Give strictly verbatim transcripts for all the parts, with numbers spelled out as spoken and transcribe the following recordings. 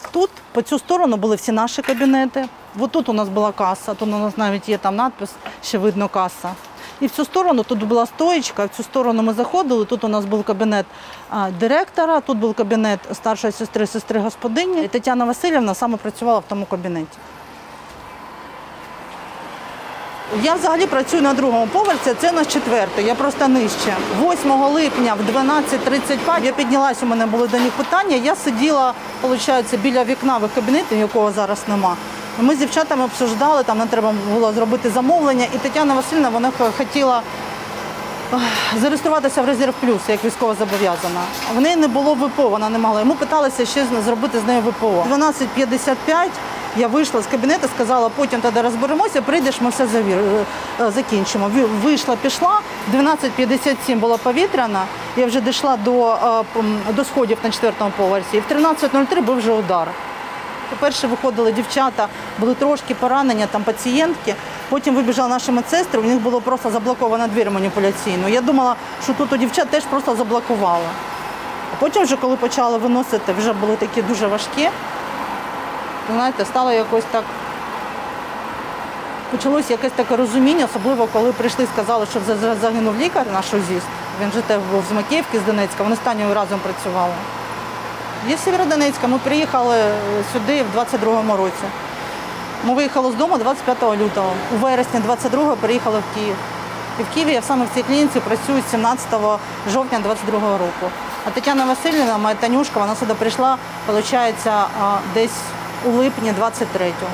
Тут, по цю сторону, були всі наші кабінети. Ось тут у нас була каса, тут у нас навіть є там надпис, ще видно каса. І в цю сторону тут була стоїчка, в цю сторону ми заходили, тут у нас був кабінет а, директора, тут був кабінет старшої сестри, сестри господині. І Тетяна Васильівна саме працювала в тому кабінеті. Я взагалі працюю на другому поверсі, це на четвертий, я просто нижче. восьмого липня в дванадцять тридцять п'ять я піднялася, у мене були до них питання, я сиділа, виходить, біля вікна в кабінеті, якого зараз нема. Ми з дівчатами обсуждали, там нам треба було зробити замовлення, і Тетяна Васильівна, вона хотіла зареєструватися в резерв плюс, як військовозобов'язана. В неї не було ВПО, вона не могла. Ми питалися ще зробити з нею ВПО. дванадцять п'ятдесят п'ять я вийшла з кабінету, сказала, потім тоді розберемося, прийдеш, ми все завір... закінчимо. Вийшла, пішла, дванадцять п'ятдесят сім була повітряна, я вже дійшла до, до сходів на четвертому поверсі, і в тринадцять нуль три був вже удар. По-перше, виходили дівчата, були трошки поранення, там пацієнтки, потім вибіжали наші медсестри, у них було просто заблокована двір маніпуляційно. Я думала, що тут у дівчат теж просто заблокували. А потім вже, коли почали виносити, вже були такі дуже важкі, знаєте, стало якось так, почалося якесь таке розуміння, особливо коли прийшли і сказали, що загинув лікар, наш УЗІст, він же був з Макіївки, з Донецька, вони останньою разом працювали. Я з Сєвєродонецька, ми приїхали сюди в двадцять другому році. Ми виїхали з дому двадцять п'ятого лютого. У вересні двадцять другого приїхали в Київ. І в Києві я саме в цій клініці працюю з сімнадцятого жовтня двадцять другого року. А Тетяна Васильівна, моя Танюшка, вона сюди прийшла, виходить, десь у липні двадцять третього.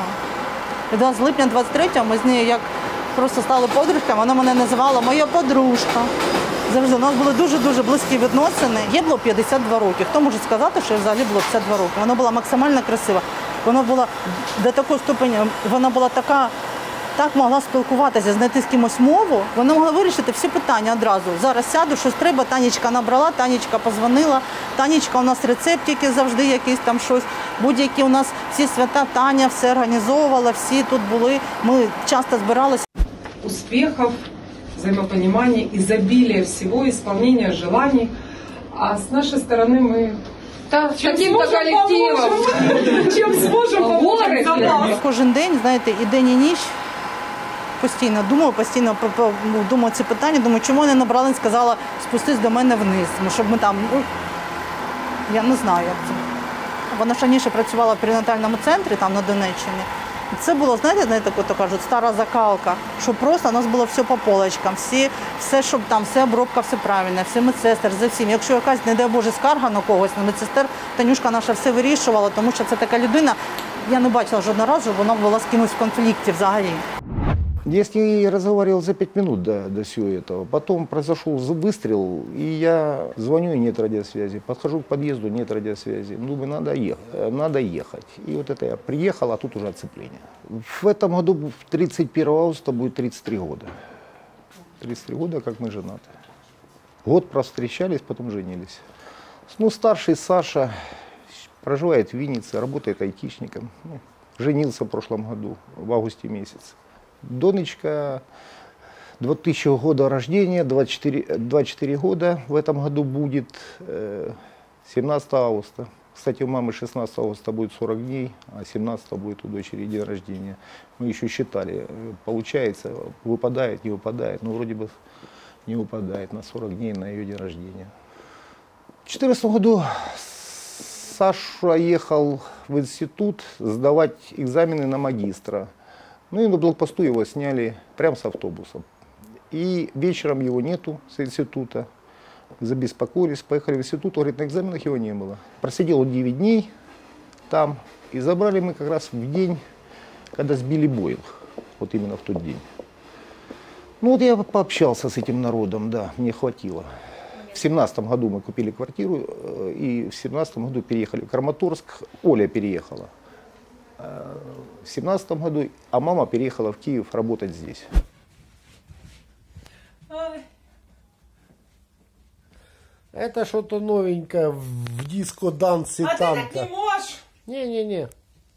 І з липня двадцять третього ми з нею як просто стали подружками, вона мене називала «моя подружка». Завжди у нас були дуже-дуже близькі відносини. Їй було п'ятдесят два роки. Хто може сказати, що їй взагалі було п'ятдесят два роки? Вона була максимально красива. Вона була до такої ступені, вона була така, так могла спілкуватися, знайти з кимось мову. Вона могла вирішити всі питання одразу. Зараз сяду, щось треба, Танечка набрала, Танечка позвонила. Танечка, у нас рецептики завжди якісь там щось. Будь-які у нас всі свята, Таня все організовувала, всі тут були. Ми часто збиралися. Успіхів, взаимопонимания, изобилия всего, исполнения желаний. А с нашей стороны мы да, каким-то коллективом, чем сможем помочь. Кожен день, знаєте, і день, і ніч постійно думаю, постійно думаю ці питання, думаю, чому не набрала, не сказала, спустись до мене вниз, щоб ми там, ну, я не знаю, як це. Вона ж раніше працювала в перинатальному центрі, там на Донеччині. Це було, знаєте, знаєте, як то кажуть, стара закалка, що просто у нас було все по полочкам, всі, все, щоб там, все обробка, все правильно, всі медсестер, за всім. Якщо якась, не дай Боже, скарга на когось, на медсестер, Танюшка наша все вирішувала, тому що це така людина, я не бачила жодного разу, щоб вона була з кимось в конфлікті взагалі. Я с ней разговаривал за пять минут до, до всего этого. Потом произошел выстрел, и я звоню, и нет радиосвязи. Подхожу к подъезду, нет радиосвязи. Думаю, надо ехать. Надо ехать. И вот это я приехал, а тут уже отцепление. В этом году, тридцать первого августа, будет тридцать три года. тридцать три года, как мы женаты. Год провстречались, потом женились. Ну, старший Саша проживает в Виннице, работает айтишником. Ну, женился в прошлом году, в августе месяце. Донечка двухтысячного года рождения, двадцать четыре, двадцать четыре года в этом году будет, семнадцатого августа. Кстати, у мамы шестнадцатого августа будет сорок дней, а семнадцатого будет у дочери день рождения. Мы еще считали, получается, выпадает, не выпадает, но вроде бы не выпадает на сорок дней на ее день рождения. В две тысячи четырнадцатом году Саша ехал в институт сдавать экзамены на магистра. Ну и на блокпосту его сняли прямо с автобуса. И вечером его нету с института. Забеспокоились, поехали в институт, говорит, на экзаменах его не было. Просидел он девять дней там. И забрали мы как раз в день, когда сбили Боинг. Вот именно в тот день. Ну вот я пообщался с этим народом, да, мне хватило. В семнадцатом году мы купили квартиру, и в семнадцатом году переехали в Краматорск. Оля переехала в семнадцатом году, а мама переехала в Киев работать здесь. Это что-то новенькое в диско-дансе а танка. А ты так не можешь? Не-не-не.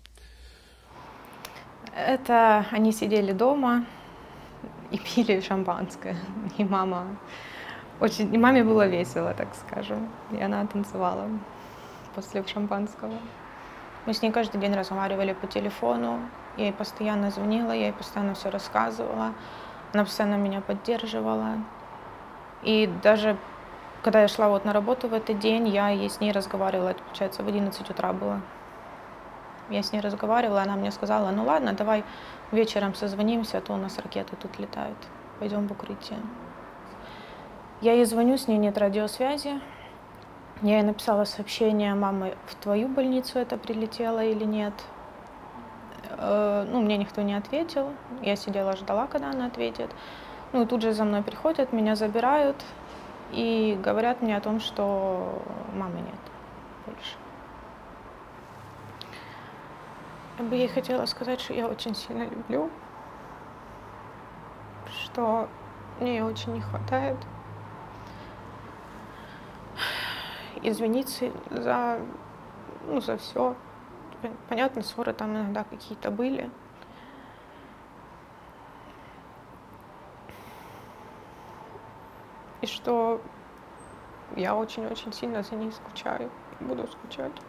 Это они сидели дома и пили шампанское. И мама очень, и маме было весело, так скажем. И она танцевала после шампанского. Мы с ней каждый день разговаривали по телефону. Я ей постоянно звонила, я ей постоянно все рассказывала. Она постоянно меня поддерживала. И даже когда я шла вот на работу в этот день, я ей с ней разговаривала. Это, получается, в одиннадцать утра было. Я с ней разговаривала, она мне сказала: ну ладно, давай вечером созвонимся, а то у нас ракеты тут летают. Пойдем в укрытие. Я ей звоню, с ней нет радиосвязи. Я ей написала сообщение: мама, в твою больницу это прилетело или нет? Э, ну, мне никто не ответил. Я сидела, ждала, когда она ответит. Ну, и тут же за мной приходят, меня забирают и говорят мне о том, что мамы нет больше. Я бы ей хотела сказать, что я очень сильно люблю, что мне ее очень не хватает. Извиниться за, ну, за все. Понятно, ссоры там иногда какие-то были. И что я очень-очень сильно за ней скучаю, буду скучать.